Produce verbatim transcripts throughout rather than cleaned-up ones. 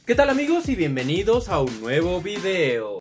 ¿Qué tal amigos y bienvenidos a un nuevo video?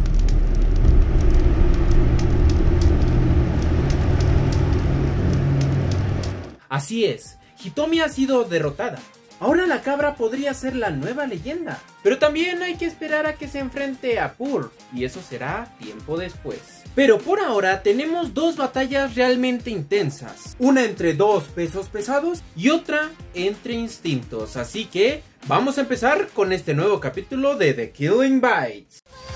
Así es, Hitomi ha sido derrotada. Ahora la cabra podría ser la nueva leyenda. Pero también hay que esperar a que se enfrente a Purr, y eso será tiempo después. Pero por ahora tenemos dos batallas realmente intensas. Una entre dos pesos pesados y otra entre instintos. Así que vamos a empezar con este nuevo capítulo de The Killing Bites.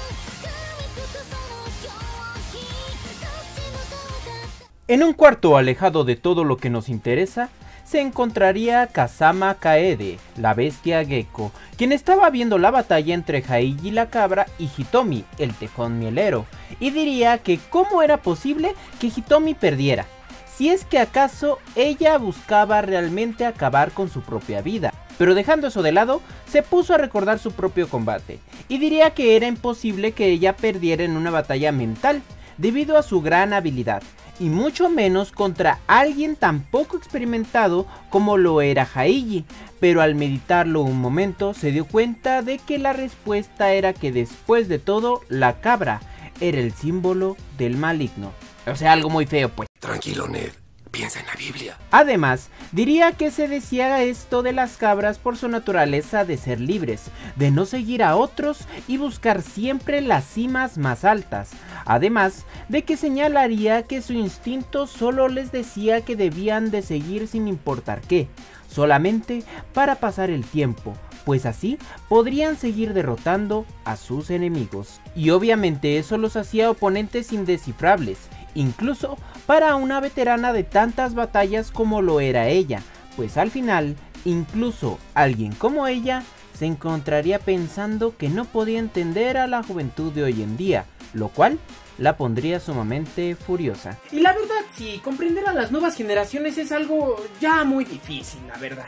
En un cuarto alejado de todo lo que nos interesa, se encontraría Kazama Kaede, la bestia Gecko, quien estaba viendo la batalla entre Haiji la cabra y Hitomi, el tejón mielero, y diría que cómo era posible que Hitomi perdiera, si es que acaso ella buscaba realmente acabar con su propia vida. Pero dejando eso de lado, se puso a recordar su propio combate, y diría que era imposible que ella perdiera en una batalla mental, debido a su gran habilidad, y mucho menos contra alguien tan poco experimentado como lo era Haiji, pero al meditarlo un momento se dio cuenta de que la respuesta era que después de todo la cabra era el símbolo del maligno, o sea, algo muy feo pues. Tranquilo Ned, piensa en la Biblia. Además, diría que se decía esto de las cabras por su naturaleza de ser libres, de no seguir a otros y buscar siempre las cimas más altas. Además de que señalaría que su instinto solo les decía que debían de seguir sin importar qué, solamente para pasar el tiempo, pues así podrían seguir derrotando a sus enemigos. Y obviamente eso los hacía oponentes indescifrables, incluso para una veterana de tantas batallas como lo era ella, pues al final, incluso alguien como ella se encontraría pensando que no podía entender a la juventud de hoy en día, lo cual la pondría sumamente furiosa. Y la verdad, sí, comprender a las nuevas generaciones es algo ya muy difícil, la verdad.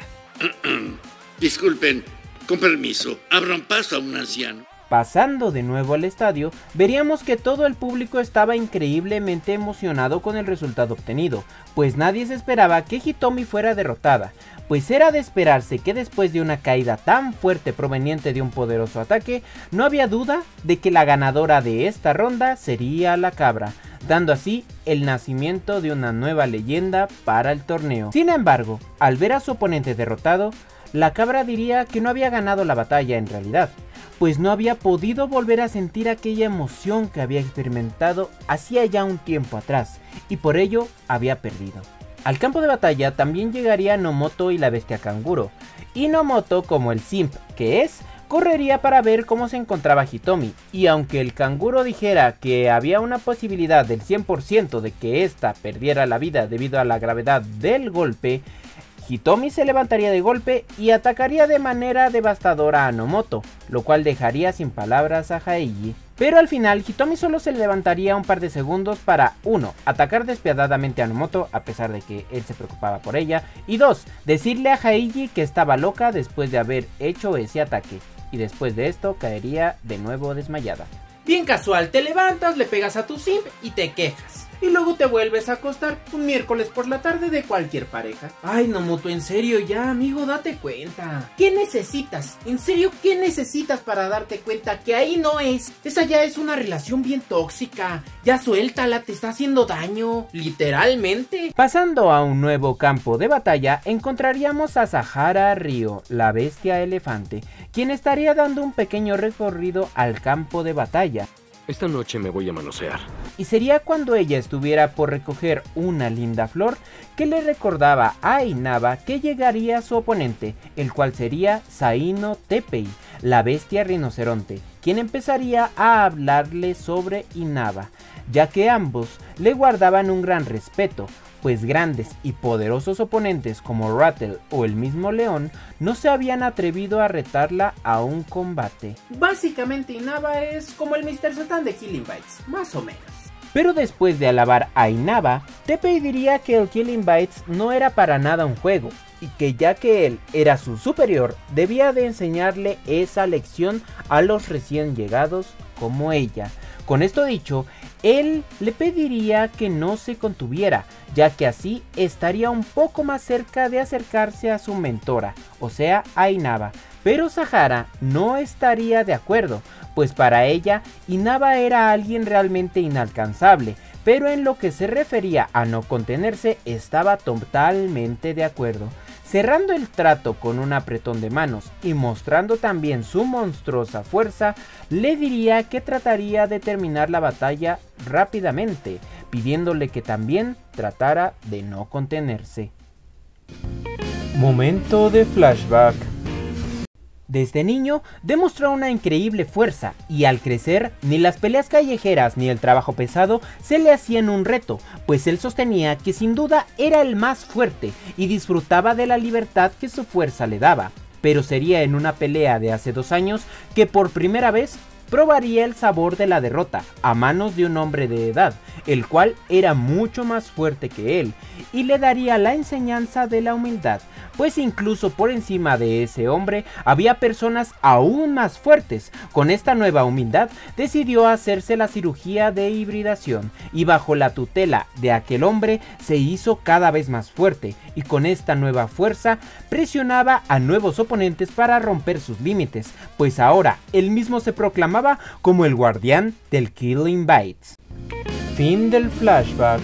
Disculpen, con permiso, abran paso a un anciano. Pasando de nuevo al estadio, veríamos que todo el público estaba increíblemente emocionado con el resultado obtenido, pues nadie se esperaba que Hitomi fuera derrotada, pues era de esperarse que después de una caída tan fuerte proveniente de un poderoso ataque, no había duda de que la ganadora de esta ronda sería la cabra, dando así el nacimiento de una nueva leyenda para el torneo. Sin embargo, al ver a su oponente derrotado, la cabra diría que no había ganado la batalla en realidad, pues no había podido volver a sentir aquella emoción que había experimentado hacía ya un tiempo atrás, y por ello había perdido. Al campo de batalla también llegaría Nomoto y la bestia canguro, y Nomoto, como el simp que es, correría para ver cómo se encontraba Hitomi, y aunque el canguro dijera que había una posibilidad del cien por ciento de que ésta perdiera la vida debido a la gravedad del golpe, Hitomi se levantaría de golpe y atacaría de manera devastadora a Nomoto, lo cual dejaría sin palabras a Haiji. Pero al final Hitomi solo se levantaría un par de segundos para uno atacar despiadadamente a Nomoto a pesar de que él se preocupaba por ella, y dos decirle a Haiji que estaba loca después de haber hecho ese ataque, y después de esto caería de nuevo desmayada. Bien casual, te levantas, le pegas a tu simp y te quejas. Y luego te vuelves a acostar un miércoles por la tarde de cualquier pareja. Ay, Nomoto, en serio, ya, amigo, date cuenta. ¿Qué necesitas? En serio, ¿qué necesitas para darte cuenta que ahí no es? Esa ya es una relación bien tóxica. Ya suéltala, te está haciendo daño, literalmente. Pasando a un nuevo campo de batalla, encontraríamos a Sahara Ryo, la bestia elefante, quien estaría dando un pequeño recorrido al campo de batalla. Esta noche me voy a manosear. Y sería cuando ella estuviera por recoger una linda flor que le recordaba a Inaba que llegaría su oponente, el cual sería Saino Teppei, la bestia rinoceronte, quien empezaría a hablarle sobre Inaba, ya que ambos le guardaban un gran respeto, pues grandes y poderosos oponentes como Rattle o el mismo León no se habían atrevido a retarla a un combate. Básicamente Inaba es como el mister Satan de Killing Bites, más o menos. Pero después de alabar a Inaba, Teppei diría que el Killing Bites no era para nada un juego, y que ya que él era su superior, debía de enseñarle esa lección a los recién llegados como ella. Con esto dicho, él le pediría que no se contuviera, ya que así estaría un poco más cerca de acercarse a su mentora, o sea, a Inaba, pero Sahara no estaría de acuerdo, pues para ella Inaba era alguien realmente inalcanzable, pero en lo que se refería a no contenerse estaba totalmente de acuerdo. Cerrando el trato con un apretón de manos y mostrando también su monstruosa fuerza, le diría que trataría de terminar la batalla rápidamente, pidiéndole que también tratara de no contenerse. Momento de flashback. Desde niño demostró una increíble fuerza y al crecer ni las peleas callejeras ni el trabajo pesado se le hacían un reto, pues él sostenía que sin duda era el más fuerte y disfrutaba de la libertad que su fuerza le daba. Pero sería en una pelea de hace dos años que por primera vez probaría el sabor de la derrota a manos de un hombre de edad, el cual era mucho más fuerte que él, y le daría la enseñanza de la humildad, pues incluso por encima de ese hombre había personas aún más fuertes. Con esta nueva humildad decidió hacerse la cirugía de hibridación y bajo la tutela de aquel hombre se hizo cada vez más fuerte, y con esta nueva fuerza presionaba a nuevos oponentes para romper sus límites, pues ahora él mismo se proclamaba como el guardián del Killing Bites. Fin del flashback.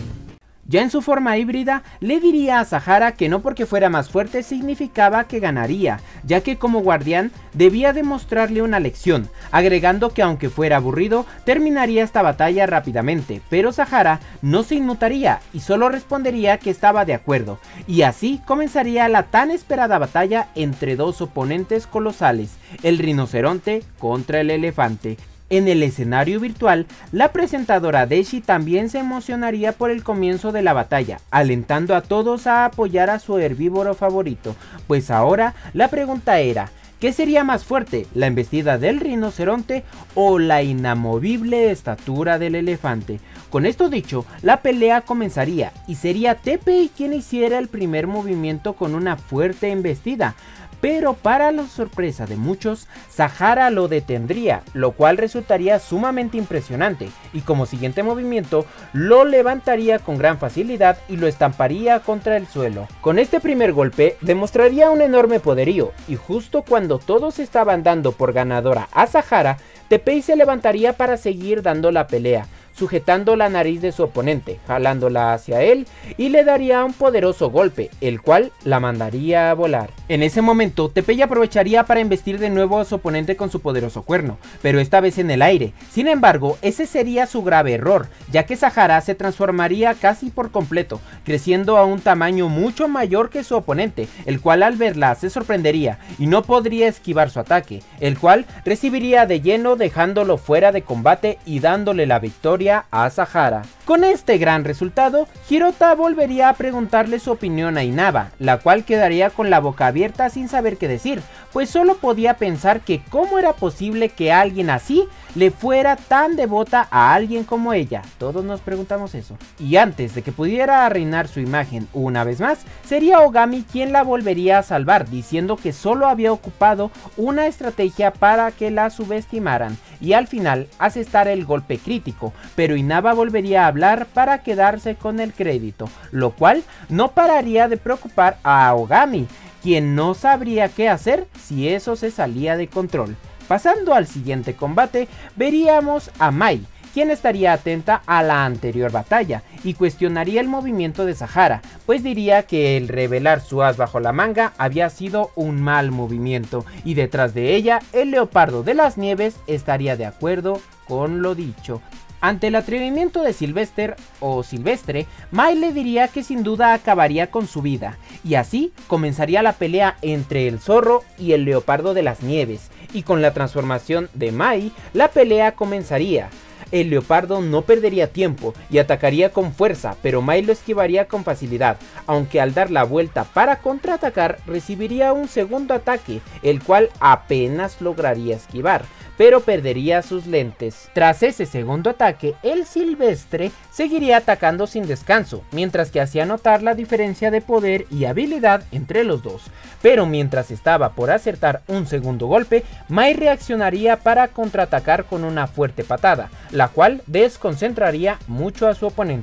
Ya en su forma híbrida, le diría a Sahara que no porque fuera más fuerte significaba que ganaría, ya que como guardián debía demostrarle una lección, agregando que aunque fuera aburrido, terminaría esta batalla rápidamente, pero Sahara no se inmutaría y solo respondería que estaba de acuerdo, y así comenzaría la tan esperada batalla entre dos oponentes colosales, el rinoceronte contra el elefante. En el escenario virtual, la presentadora Deshi también se emocionaría por el comienzo de la batalla, alentando a todos a apoyar a su herbívoro favorito, pues ahora la pregunta era, ¿qué sería más fuerte, la embestida del rinoceronte o la inamovible estatura del elefante? Con esto dicho, la pelea comenzaría y sería Teppei quien hiciera el primer movimiento con una fuerte embestida. Pero para la sorpresa de muchos, Sahara lo detendría, lo cual resultaría sumamente impresionante, y como siguiente movimiento, lo levantaría con gran facilidad y lo estamparía contra el suelo. Con este primer golpe, demostraría un enorme poderío, y justo cuando todos estaban dando por ganadora a Sahara, Teppei se levantaría para seguir dando la pelea, sujetando la nariz de su oponente, jalándola hacia él y le daría un poderoso golpe, el cual la mandaría a volar. En ese momento, Teppei aprovecharía para embestir de nuevo a su oponente con su poderoso cuerno, pero esta vez en el aire. Sin embargo, ese sería su grave error, ya que Sahara se transformaría casi por completo, creciendo a un tamaño mucho mayor que su oponente, el cual al verla se sorprendería y no podría esquivar su ataque, el cual recibiría de lleno dejándolo fuera de combate y dándole la victoria a Sahara. Con este gran resultado, Hirota volvería a preguntarle su opinión a Inaba, la cual quedaría con la boca abierta sin saber qué decir, pues solo podía pensar que cómo era posible que alguien así le fuera tan devota a alguien como ella. Todos nos preguntamos eso. Y antes de que pudiera arruinar su imagen una vez más, sería Ogami quien la volvería a salvar, diciendo que solo había ocupado una estrategia para que la subestimaran, y al final asestar el golpe crítico, pero Inaba volvería a hablar para quedarse con el crédito, lo cual no pararía de preocupar a Ogami, quien no sabría qué hacer si eso se salía de control. Pasando al siguiente combate, veríamos a Mai, quien estaría atenta a la anterior batalla y cuestionaría el movimiento de Sahara, pues diría que el revelar su as bajo la manga había sido un mal movimiento, y detrás de ella el leopardo de las nieves estaría de acuerdo con lo dicho. Ante el atrevimiento de Sylvester o Silvestre, Mai le diría que sin duda acabaría con su vida, y así comenzaría la pelea entre el zorro y el leopardo de las nieves, y con la transformación de Mai, la pelea comenzaría. El leopardo no perdería tiempo y atacaría con fuerza, pero Mai lo esquivaría con facilidad, aunque al dar la vuelta para contraatacar recibiría un segundo ataque, el cual apenas lograría esquivar, pero perdería sus lentes. Tras ese segundo ataque, el Silvestre seguiría atacando sin descanso, mientras que hacía notar la diferencia de poder y habilidad entre los dos. Pero mientras estaba por acertar un segundo golpe, Mai reaccionaría para contraatacar con una fuerte patada, la cual desconcentraría mucho a su oponente,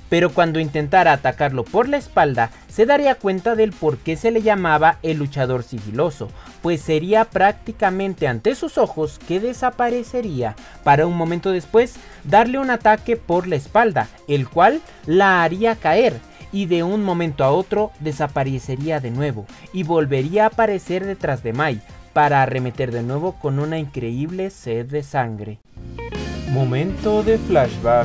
pero cuando intentara atacarlo por la espalda se daría cuenta del por qué se le llamaba el luchador sigiloso, pues sería prácticamente ante sus ojos que desaparecería para un momento después darle un ataque por la espalda, el cual la haría caer y de un momento a otro desaparecería de nuevo y volvería a aparecer detrás de Mai para arremeter de nuevo con una increíble sed de sangre. Momento de flashback.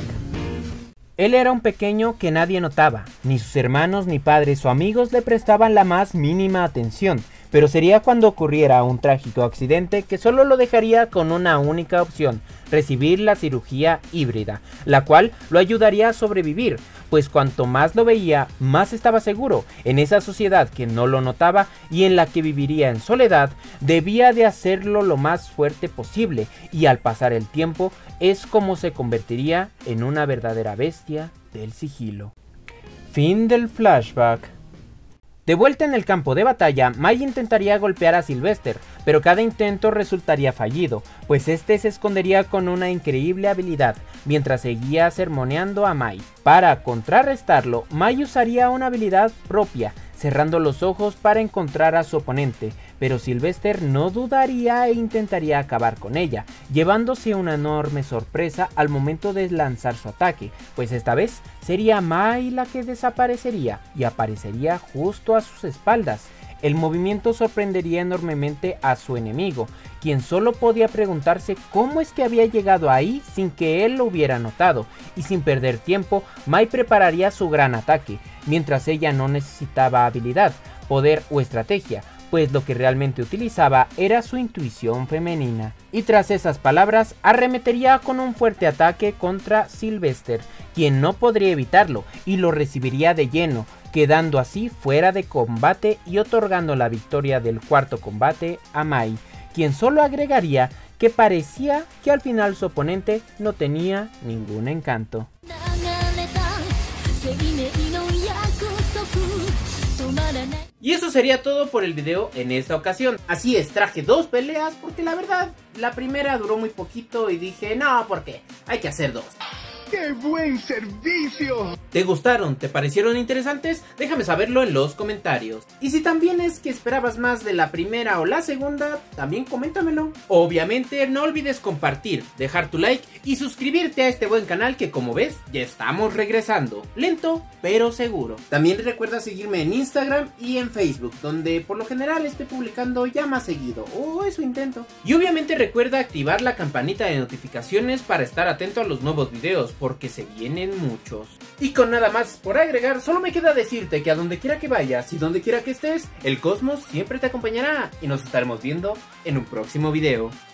Él era un pequeño que nadie notaba, ni sus hermanos, ni padres o amigos le prestaban la más mínima atención, pero sería cuando ocurriera un trágico accidente que solo lo dejaría con una única opción, recibir la cirugía híbrida, la cual lo ayudaría a sobrevivir, pues cuanto más lo veía, más estaba seguro. En esa sociedad que no lo notaba y en la que viviría en soledad, debía de hacerlo lo más fuerte posible, y al pasar el tiempo es como se convertiría en una verdadera bestia del sigilo. Fin del flashback. De vuelta en el campo de batalla, Mai intentaría golpear a Sylvester, pero cada intento resultaría fallido, pues este se escondería con una increíble habilidad, mientras seguía sermoneando a Mai. Para contrarrestarlo, Mai usaría una habilidad propia, cerrando los ojos para encontrar a su oponente, pero Sylvester no dudaría e intentaría acabar con ella, llevándose una enorme sorpresa al momento de lanzar su ataque, pues esta vez sería Mai la que desaparecería y aparecería justo a sus espaldas. El movimiento sorprendería enormemente a su enemigo, quien solo podía preguntarse cómo es que había llegado ahí sin que él lo hubiera notado, y sin perder tiempo, Mai prepararía su gran ataque, mientras ella no necesitaba habilidad, poder o estrategia, pues lo que realmente utilizaba era su intuición femenina. Y tras esas palabras, arremetería con un fuerte ataque contra Sylvester, quien no podría evitarlo y lo recibiría de lleno, quedando así fuera de combate y otorgando la victoria del cuarto combate a Mai, quien solo agregaría que parecía que al final su oponente no tenía ningún encanto. Y eso sería todo por el video en esta ocasión. Así es, traje dos peleas porque la verdad, la primera duró muy poquito y dije, no, ¿por qué? Hay que hacer dos. ¡Qué buen servicio! ¿Te gustaron? ¿Te parecieron interesantes? Déjame saberlo en los comentarios. Y si también es que esperabas más de la primera o la segunda, también coméntamelo. Obviamente no olvides compartir, dejar tu like y suscribirte a este buen canal que, como ves, ya estamos regresando. Lento, pero seguro. También recuerda seguirme en Instagram y en Facebook, donde por lo general estoy publicando ya más seguido, o eso intento. Y obviamente recuerda activar la campanita de notificaciones para estar atento a los nuevos videos, porque se vienen muchos. Y con nada más por agregar, solo me queda decirte que a donde quiera que vayas y donde quiera que estés, el cosmos siempre te acompañará y nos estaremos viendo en un próximo video.